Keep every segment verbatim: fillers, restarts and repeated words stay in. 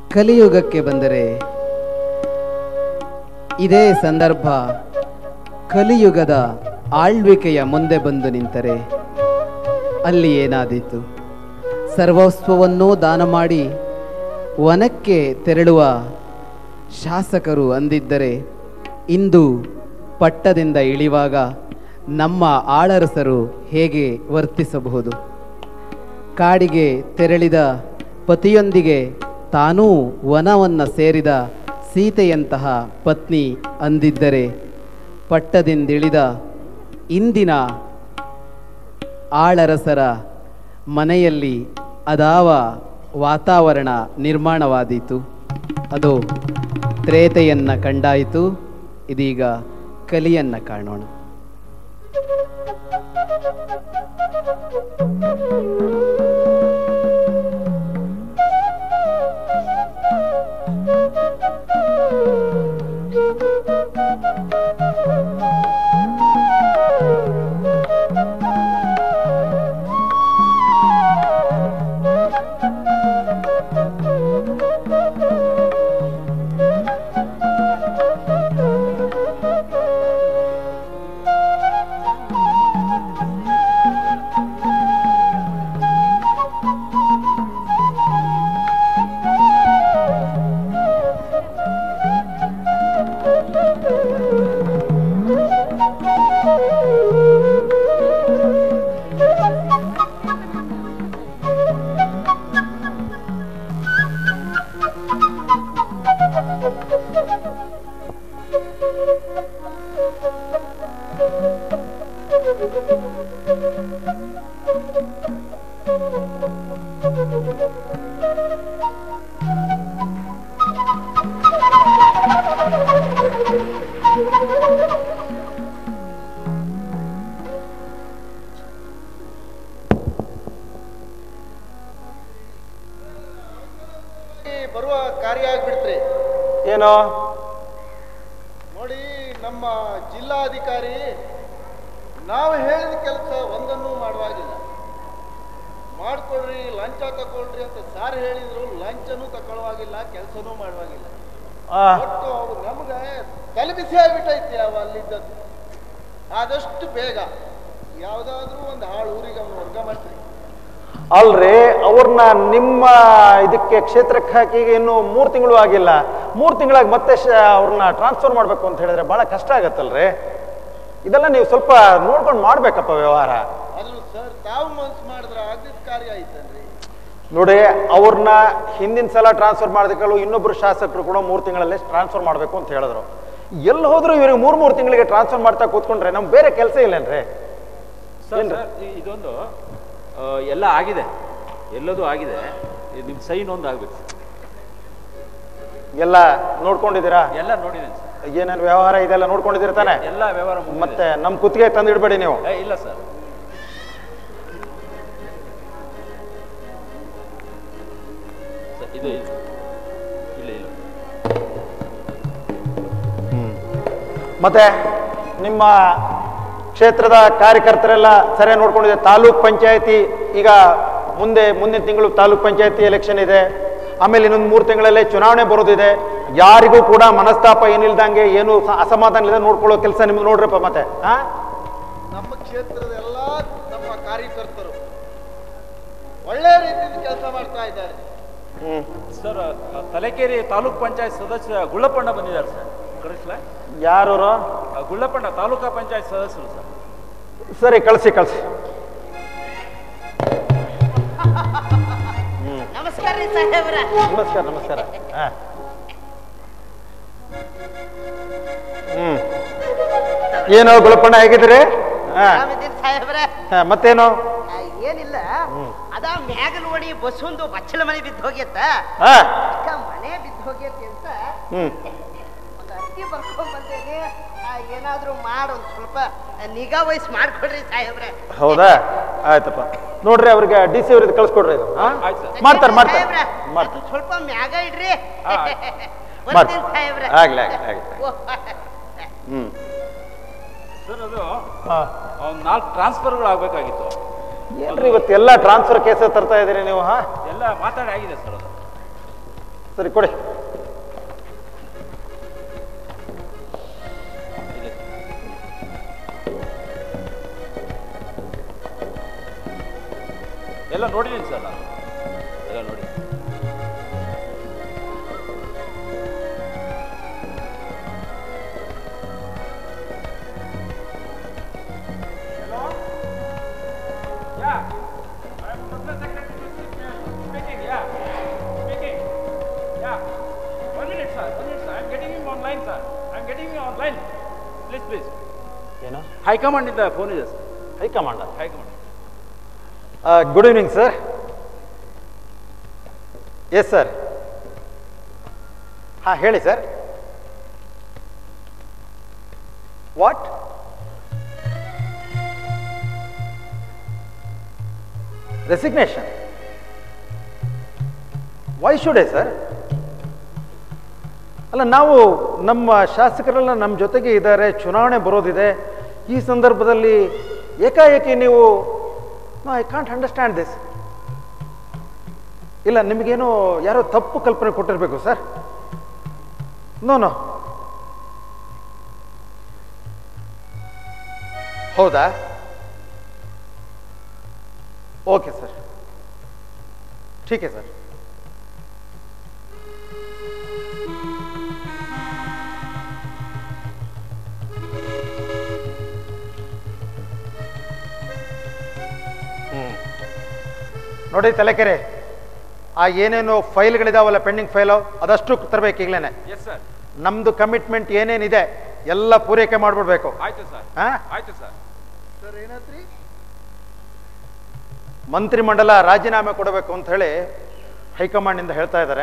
ಕಲಿಯುಗಕ್ಕೆ ಬಂದರೆ ಇದೇ ಸಂದರ್ಭ ಕಲಿಯುಗದ ಆಳ್ವಿಕೆಯ ಮುಂದೆ ಬಂದು ನಿಂತರೆ ಅಲ್ಲಿ ಏನಾದೀತು? ಸರ್ವಸ್ವವನ್ನೂ ದಾನ ಮಾಡಿ ವನಕ್ಕೆ ತೆರಳುವ ಶಾಸಕರು ಅಂದಿದ್ದರೆ ಇಂದು ಪಟ್ಟದಿಂದ ಇಳಿವಾಗ ನಮ್ಮ ಆಳರಸರು ಹೇಗೆ ವರ್ತಿಸಬಹುದು? ಕಾಡಿಗೆ ತೆರಳಿದ ಪತಿಯೊಂದಿಗೆ ತಾನೂ ವನವನ್ನು ಸೇರಿದ ಸೀತೆಯಂತಹ ಪತ್ನಿ ಅಂದಿದ್ದರೆ ಪಟ್ಟದಿಂದಿಳಿದ ಇಂದಿನ ಆಳರಸರ ಮನೆಯಲ್ಲಿ ಅದಾವ ವಾತಾವರಣ ನಿರ್ಮಾಣವಾದೀತು. ಅದು ತ್ರೇತೆಯನ್ನು ಕಂಡಾಯಿತು. ಇದೀಗ ಕಲಿಯನ್ನು ಕಾಣೋಣ. ಬರುವ ಕಾರ್ಯ ಆಗ್ಬಿಡ್ತ್ರಿ. ಏನೋ ನೋಡಿ, ನಮ್ಮ ಜಿಲ್ಲಾಧಿಕಾರಿ ನಾವು ಹೇಳಿದ ಕೆಲಸ ಒಂದನ್ನು ಮಾಡುವಾಗಿಲ್ಲ. ಮಾಡ್ಕೊಳ್ರಿ, ಲಂಚ ತಗೊಳ್ರಿ ಅಂತ ಸಾರ್ ಹೇಳಿದ್ರು, ಲಂಚನೂ ತಗೊಳ್ಳುವಾಗಿಲ್ಲ, ಕೆಲಸನೂ ಮಾಡುವಾಗಿಲ್ಲ. ಒಟ್ಟು ಅವ್ರು ನಮ್ಗೆ ತಲೆಬಿಸಿ ಆಗ್ಬಿಟ್ಟೈತಿ ಅವ ಅಲ್ಲಿದ್ದದ್ದು. ಆದಷ್ಟು ಬೇಗ ಯಾವ್ದಾದ್ರೂ ಒಂದು ಹಾಳು ಊರಿಗೆ ಅವ್ನು ವರ್ಗ ಮಾಡ್ತೀರಿ. ಅಲ್ರಿ, ಅವ್ರನ್ನ ನಿಮ್ಮ ಇದಕ್ಕೆ ಕ್ಷೇತ್ರಕ್ಕೆ ಹಾಕಿ ಇನ್ನು ಮೂರು ತಿಂಗಳು ಆಗಿಲ್ಲ. ಮೂರು ತಿಂಗಳಾಗಿ ಮತ್ತೆ ಅವ್ರನ್ನ ಟ್ರಾನ್ಸ್ಫರ್ ಮಾಡ್ಬೇಕು ಅಂತ ಹೇಳಿದ್ರೆ ಬಹಳ ಕಷ್ಟ ಆಗತ್ತಲ್ರಿ. ಇದೆಲ್ಲ ನೀವು ಸ್ವಲ್ಪ ನೋಡ್ಕೊಂಡು ಮಾಡ್ಬೇಕಪ್ಪ ವ್ಯವಹಾರ. ಅದು ಸರ್, ತಾವು ಮನ್ಸು ಮಾಡಿದ್ರೆ ಆಗದ ಕಾರ್ಯ ಐತನ್ರಿ. ನೋಡಿ, ಅವ್ರನ್ನ ಹಿಂದಿನ ಸಲ ಟ್ರಾನ್ಸ್ಫರ್ ಮಾಡಿದಕ್ಕೂ ಇನ್ನೊಬ್ರು ಶಾಸಕರು ಕೂಡ ಮೂರು ತಿಂಗಳಲ್ಲೇ ಟ್ರಾನ್ಸ್ಫರ್ ಮಾಡ್ಬೇಕು ಅಂತ ಹೇಳಿದ್ರು. ಎಲ್ಲಿ ಹೋದ್ರು ಇವ್ರಿಗೆ ಮೂರ್ ಮೂರು ತಿಂಗಳಿಗೆ ಟ್ರಾನ್ಸ್ಫರ್ ಮಾಡ್ತಾ ಕೂತ್ಕೊಂಡ್ರೆ ನಮ್ಗೆ ಬೇರೆ ಕೆಲಸ ಇಲ್ಲೇನ್ರಿ? ಇದೊಂದು ಎಲ್ಲ ಆಗಿದೆ, ಎಲ್ಲದೂ ಆಗಿದೆ. ನಿಮ್ ಸೈನ್ ಒಂದು ಆಗ್ಬೇಕು. ಎಲ್ಲ ನೋಡ್ಕೊಂಡಿದ್ದೀರಾ? ಎಲ್ಲ ನೋಡಿದ್ದೇನೆ ಸರ್. ಏನೇನು ವ್ಯವಹಾರ ಇದೆಲ್ಲ ನೋಡ್ಕೊಂಡಿದ್ದೀರ ತಾನೆ? ಎಲ್ಲ ವ್ಯವಹಾರ. ಮತ್ತೆ ನಮ್ ಕುತ್ತಿಗೆ ತಂದಿಡ್ಬೇಡಿ ನೀವು. ಇಲ್ಲ ಸರ್. ಇದು ಇಲ್ಲ ಇಲ್ಲ. ಹ್ಮ್ ಮತ್ತೆ ನಿಮ್ಮ ಕ್ಷೇತ್ರದ ಕಾರ್ಯಕರ್ತರೆಲ್ಲ ಸರಿಯಾಗಿ ನೋಡ್ಕೊಂಡಿದೆ. ತಾಲೂಕ್ ಪಂಚಾಯತಿ ಈಗ ಮುಂದೆ ಮುಂದಿನ ತಿಂಗಳು ತಾಲೂಕ್ ಪಂಚಾಯತಿ ಎಲೆಕ್ಷನ್ ಇದೆ. ಆಮೇಲೆ ಇನ್ನೊಂದು ಮೂರು ತಿಂಗಳಲ್ಲೇ ಚುನಾವಣೆ ಬರೋದಿದೆ. ಯಾರಿಗೂ ಕೂಡ ಮನಸ್ತಾಪ ಏನಿಲ್ದಂಗೆ ಏನು ಅಸಮಾಧಾನ ಇಲ್ಲ ನೋಡ್ಕೊಳ್ಳೋ ಕೆಲಸ ನಿಮ್ಗೆ ನೋಡ್ರಪ್ಪ. ಮತ್ತೆ ಆ ನಮ್ಮ ಕ್ಷೇತ್ರದ ಎಲ್ಲ ನಮ್ಮ ಕಾರ್ಯಕರ್ತರು ಒಳ್ಳೆ ರೀತಿಯಿಂದ ಕೆಲಸ ಮಾಡ್ತಾ ಇದ್ದಾರೆ. ಹ್ಮ್ ಸರ್, ತಲಕೇರಿ ತಾಲೂಕ್ ಪಂಚಾಯತ್ ಸದಸ್ಯ ಗುಳ್ಳಪ್ಪಣ್ಣ ಬಂದಿದ್ದಾರೆ ಸರ್. ಕಳಿಸ್ಲಾ? ಯಾರು? ಗುಳ್ಳಪ್ಪಣ್ಣ, ತಾಲೂಕಾ ಪಂಚಾಯತ್ ಸದಸ್ಯರು ಸರ್. ಸರಿ, ಕಳಿಸಿ ಕಳಿಸಿ. ನಮಸ್ಕಾರ ರೀ ಸಾಹೇಬ್ರ. ನಮಸ್ಕಾರ ನಮಸ್ಕಾರ. ಹ್ಮ್ ಏನೋ ಗುಳಪ್ಪಣ್ಣ, ಹೇಗಿದ್ದೀರಿ? ಸಾಹೇಬ್ರ ಮತ್ತೇನು? ಏನಿಲ್ಲ, ಅದ ಮ್ಯಾಗಲ್ ಓಡಿ ಬಸ್ಸೊಂದು ಬಚ್ಚಲ ಮನೆ ಬಿದ್ದು ಹೋಗ್ಯತ್ತ. ಮನೆ ಬಿದ್ದು ಹೋಗ್ಯತಿ ಅಂತ ಒಂದು ಅರ್ಜಿ ಬರ್ಕೊಂಡ್ ಬಂದೇನಿ. ಏನಾದ್ರೂ ಮಾಡ್ ಒಂದ್ ಸ್ವಲ್ಪ ನಿಗಾ ವಹಿಸಿ ಮಾಡ್ಕೊಡ್ರಿ ಸಾಹೇಬ್ರ. ಹೌದಾ? ಆಯ್ತಪ್ಪ. ನೋಡ್ರಿ, ಅವ್ರಿಗೆ ಡಿ ಸಿ ಅವ್ರಿಗೆ ಕಳ್ಸ್ಕೊಡ್ರಿ. ಇದು ಮಾಡ್ತಾರೆ ಮಾಡ್ತಾರೆ ಮಾಡ್ತಾರೆ. ಸ್ವಲ್ಪ ಮ್ಯಾಗ ಇಡ್ರಿ. ಸಾಹೇಬ್ರ ಆಗ್ಲಿ ಆಗ್ಲಿ ಆಗ್ಲಿ. ಹ್ಮ್ ಸರ್, ಅದು ಒಂದು ನಾಲ್ಕು ಟ್ರಾನ್ಸ್ಫರ್ಗಳು ಆಗ್ಬೇಕಾಗಿತ್ತು. ಏನ್ರಿ ಇವತ್ತು ಎಲ್ಲ ಟ್ರಾನ್ಸ್ಫರ್ ಕೇಸ ತರ್ತಾ ಇದೀರಿ ನೀವು? ಹಾ, ಎಲ್ಲ ಮಾತಾಡಿ ಆಗಿದೆ ಸರ್. ಅದು ಸರಿ ಕೊಡಿ. ಎಲ್ಲ ನೋಡಿದ್ದೀನಿ ಸರ್ ನಾನು ಎಲ್ಲ ನೋಡಿ. ಏನು ಹೈಕಮಾಂಡಿಂದ ಫೋನ್ ಇದೆ sir. High command high command. Good evening sir. Yes sir. ಹಾಂ ಹೇಳಿ sir. What? Resignation? Why should I sir? ಅಲ್ಲ, ನಾವು ನಮ್ಮ ಶಾಸಕರೆಲ್ಲ ನಮ್ಮ ಜೊತೆಗೆ ಇದ್ದಾರೆ, ಚುನಾವಣೆ ಬರೋದಿದೆ. ಈ ಸಂದರ್ಭದಲ್ಲಿ ಏಕಾಏಕಿ ನೀವು, no I can't understand this. ಇಲ್ಲ, ನಿಮಗೇನೋ ಯಾರೋ ತಪ್ಪು ಕಲ್ಪನೆ ಕೊಟ್ಟಿರಬೇಕು ಸರ್. No no. ಹೌದಾ? ಓಕೆ ಸರ್, ठीक है सर. ನೋಡಿ ತಲೆಕೆರೆ, ಆ ಏನೇನು ಫೈಲ್ಗಳಿದಾವಲ್ಲ, ಪೆಂಡಿಂಗ್ ಫೈಲು, ಅದಷ್ಟು ತರಬೇಕು ಈಗಲೇ. Yes sir. ನಮ್ದು ಕಮಿಟ್ಮೆಂಟ್ ಏನೇನಿದೆ ಎಲ್ಲ ಪೂರೈಕೆ ಮಾಡ್ಬಿಡ್ಬೇಕು. ಆಯ್ತು ಸರ್. ಆಯ್ತು ಸರ್. ಸರ್ ಏನಾದ್ರಿ? ಮಂತ್ರಿಮಂಡಲ ರಾಜೀನಾಮೆ ಕೊಡಬೇಕು ಅಂತ ಹೇಳಿ ಹೈಕಮಾಂಡ್ ಇಂದ ಹೇಳ್ತಾ ಇದ್ದಾರೆ.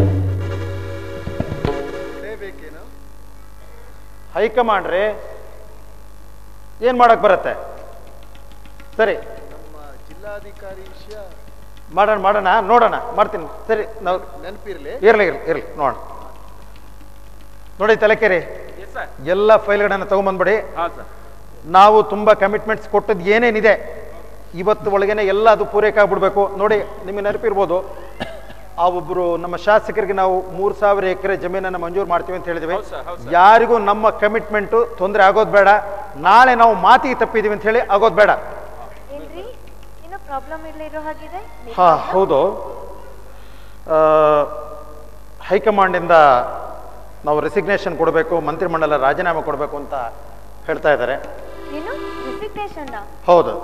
ಬೇಕೇನು? ಹೈಕಮಾಂಡ್ ರೀ, ಏನ್ ಮಾಡಕ್ ಬರುತ್ತೆ? ಸರಿ, ನಮ್ಮ ಜಿಲ್ಲಾಧಿಕಾರಿ ವಿಷಯ ಮಾಡೋಣ ಮಾಡೋಣ ನೋಡೋಣ, ಮಾಡ್ತೀನಿ. ಸರಿ, ನಾವು ನೆನಪಿರ್ಲಿ. ಇರ್ಲಿ ಇರ್ಲಿ ಇರ್ಲಿ ನೋಡೋಣ. ನೋಡಿ ತಲೆಕೆರೆ, ಎಲ್ಲ ಫೈಲ್ಗಳನ್ನ ತಗೊಂಡ್ಬಂದ್ಬಿಡಿ. ನಾವು ತುಂಬಾ ಕಮಿಟ್ಮೆಂಟ್ಸ್ ಕೊಟ್ಟದ್ದು ಏನೇನಿದೆ ಇವತ್ತು ಒಳಗೇನೆ ಎಲ್ಲ ಅದು ಪೂರೈಕೆ ಆಗ್ಬಿಡ್ಬೇಕು. ನೋಡಿ, ನಿಮಗೆ ನೆನಪಿರ್ಬೋದು, ಆ ಒಬ್ರು ನಮ್ಮ ಶಾಸಕರಿಗೆ ನಾವು ಮೂರ್ ಸಾವಿರ ಎಕರೆ ಜಮೀನನ್ನು ಮಂಜೂರು ಮಾಡ್ತೀವಿ ಅಂತ ಹೇಳಿದ್ವಿ. ಯಾರಿಗೂ ನಮ್ಮ ಕಮಿಟ್ಮೆಂಟು ತೊಂದರೆ ಆಗೋದು ಬೇಡ. ನಾಳೆ ನಾವು ಮಾತಿಗೆ ತಪ್ಪಿದೀವಿ ಅಂತ ಹೇಳಿ ಆಗೋದು ಬೇಡ. ಹಾ ಹೌದು, ಹೈಕಮಾಂಡಿಂದ ನಾವು ರೆಸಿಗ್ನೇಷನ್ ಕೊಡಬೇಕು, ಮಂತ್ರಿಮಂಡಲ ರಾಜೀನಾಮೆ ಕೊಡಬೇಕು ಅಂತ ಹೇಳ್ತಾ ಇದ್ದಾರೆ. ಹೌದು.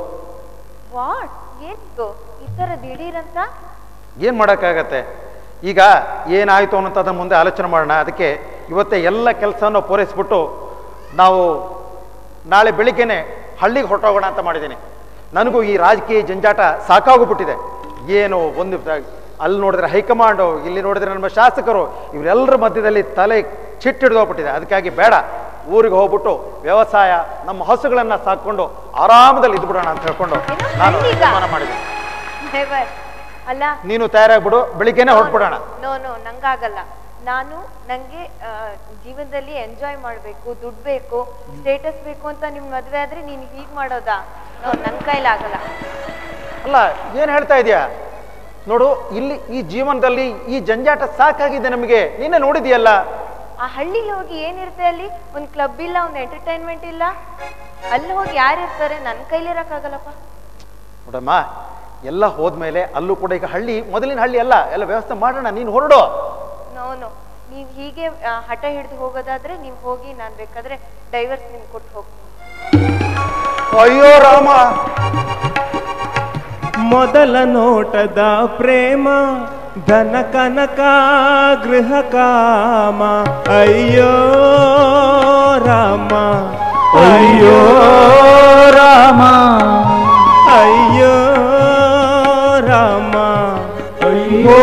ಏನ್ ಮಾಡಕ್ಕಾಗತ್ತೆ, ಈಗ ಏನಾಯ್ತು ಅನ್ನೋಂಥದ್ರ ಮುಂದೆ ಆಲೋಚನೆ ಮಾಡೋಣ. ಅದಕ್ಕೆ ಇವತ್ತೇ ಎಲ್ಲ ಕೆಲಸವನ್ನು ಪೂರೈಸ್ಬಿಟ್ಟು ನಾವು ನಾಳೆ ಬೆಳಿಗ್ಗೆನೆ ಹಳ್ಳಿಗೆ ಹೊರಟೋಗೋಣ ಅಂತ ಮಾಡಿದ್ದೀನಿ. ನನಗೂ ಈ ರಾಜಕೀಯ ಜಂಜಾಟ ಸಾಕಾಗೋಗ್ಬಿಟ್ಟಿದೆ. ಏನು ಒಂದು ಅಲ್ಲಿ ನೋಡಿದ್ರೆ ಹೈಕಮಾಂಡು, ಇಲ್ಲಿ ನೋಡಿದ್ರೆ ನಮ್ಮ ಶಾಸಕರು, ಇವರೆಲ್ಲರ ಮಧ್ಯದಲ್ಲಿ ತಲೆ ಚಿಟ್ಟಿಡ್ದೋಗ್ಬಿಟ್ಟಿದೆ. ಅದಕ್ಕಾಗಿ ಬೇಡ, ಊರಿಗೆ ಹೋಗ್ಬಿಟ್ಟು ವ್ಯವಸಾಯ, ನಮ್ಮ ಹಸುಗಳನ್ನ ಸಾಕೊಂಡು ಆರಾಮದಲ್ಲಿ ಇದ್ಬಿಡೋಣ ಅಂತ ಹೇಳ್ಕೊಂಡು ನಾನು ತೀರ್ಮಾನ ಮಾಡಿದ್ದೀನಿ. ಅಲ್ಲ, ನೀನು ತಯಾರಾಗ್ಬಿಡು, ಬೆಳಿಗ್ಗೆನೆ ಹೊರಟ್ಬಿಡೋಣ. No no ನಂಗಾಗಲ್ಲ. ನಾನು ನಂಗೆ ಜೀವನದಲ್ಲಿ ಎಂಜಾಯ್ ಮಾಡ್ಬೇಕು, ದುಡ್ಡು ಬೇಕು, ಸ್ಟೇಟಸ್ ಬೇಕು ಅಂತ ನಿಮ್ ಮದ್ವೆ ಆದ್ರೆ ನೀನ್ ಹೀಗ್ ಮಾಡೋದಾ? ನೋ, ನನ್ ಕೈಲಾಗಲ್ಲ. ಅಲ್ಲ, ಏನ್ ಹೇಳ್ತಾ ಇದೀಯಾ? ನೋಡು, ಇಲ್ಲಿ ಈ ಜೀವನದಲ್ಲಿ ಈ ಜಂಜಾಟ ಸಾಕಾಗಿದೆ ನಮಗೆ. ನೀನೇ ನೋಡಿದೀಯಲ್ಲ, ಆ ಹಳ್ಳಿಗೆ ಹೋಗಿ ಏನಿರುತ್ತೆ ಅಲ್ಲಿ? ಒಂದ್ ಕ್ಲಬ್ ಇಲ್ಲ, ಒಂದ್ ಎಂಟರ್ಟೈನ್ಮೆಂಟ್ ಇಲ್ಲ. ಅಲ್ಲಿ ಹೋಗಿ ಯಾರಿರ್ತಾರೆ? ನನ್ ಕೈಲಿರಕ್ಕಾಗಲ್ಲಪ್ಪ. ನೋಡಮ್ಮ, ಎಲ್ಲ ಹೋದ್ಮೇಲೆ ಅಲ್ಲೂ ಕೂಡ ಈಗ ಹಳ್ಳಿ ಮೊದಲಿನ ಹಳ್ಳಿ ಅಲ್ಲ, ಎಲ್ಲ ವ್ಯವಸ್ಥೆ ಮಾಡೋಣ. ನೀನು ಹೊರಡು. ನೋ ನೋ, ನೀವ್ ಹೀಗೆ ಹಠ ಹಿಡಿದು ಹೋಗೋದಾದ್ರೆ ನೀವ್ ಹೋಗಿ, ನಾನ್ ಬೇಕಾದ್ರೆ ಡೈವರ್ಸ್ ನಿಮ್ ಕೊಟ್ಟು ಹೋಗ್ತೀನಿ. ಅಯ್ಯೋ ರಾಮ, ಮೊದಲ ನೋಟದ ಪ್ರೇಮ, ಧನ ಕನಕ ಗೃಹ ಕಾಮ. ಅಯ್ಯೋ ರಾಮ, ಅಯ್ಯೋ ರಾಮ, ಅಯ್ಯೋ ರಾಮ, ಅಯ್ಯೋ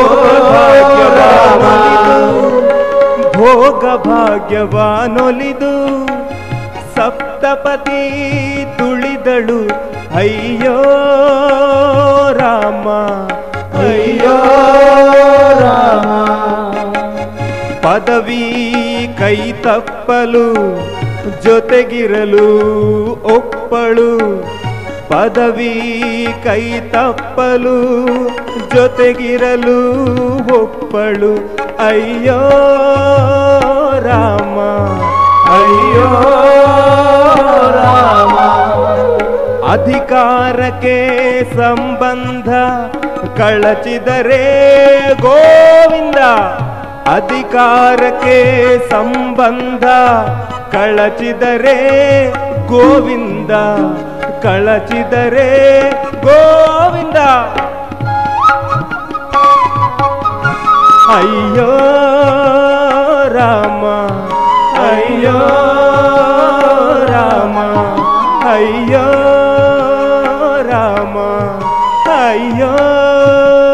ಭೋಗ ಭಾಗ್ಯವಾನೊಲಿದು ಸಪ್ತಪದಿ ತುಳಿದಳು. ಅಯ್ಯೋ ರಾಮ, ಅಯ್ಯೋ ರಾಮ, ಪದವಿ ಕೈ ತಪ್ಪಲು ಜೊತೆಗಿರಲು ಒಪ್ಪಳು. ಪದವಿ ಕೈ ತಪ್ಪಲು ಜೊತೆಗಿರಲು ಒಪ್ಪಳು ಅಯ್ಯೋ ರಾಮ ಅಯ್ಯೋ ರಾಮ. ಅಧಿಕಾರಕ್ಕೆ ಸಂಬಂಧ ಕಳಚಿದರೆ ಗೋವಿಂದ, ಅಧಿಕಾರಕ್ಕೆ ಸಂಬಂಧ ಕಳಚಿದರೆ ಗೋವಿಂದ, ಕಳಚಿದರೆ ಗೋವಿಂದ. ಅಯ್ಯೋ ರಾಮ ಅಯ್ಯೋ ರಾಮ ಅಯ್ಯೋ ರಾಮ ಅಯ್ಯೋ